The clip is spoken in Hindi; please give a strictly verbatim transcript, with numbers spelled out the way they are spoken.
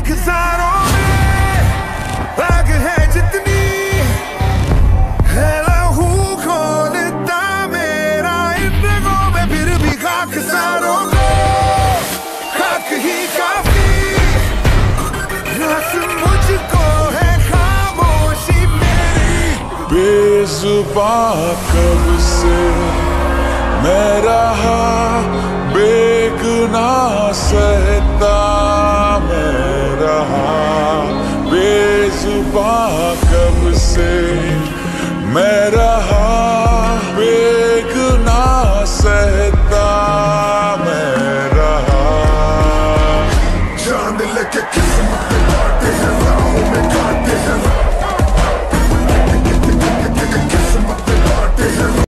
खाकसारों में आग है जितनी है लहू खोलता मेरा इन रगों में, फिर भी खाकसारों को खाक ही काफी। रास मुझको है खामोशी मेरी, बेजुबां कब से मैं रहा बेगुनाह सहता मैं रहा, बेजुबां कब से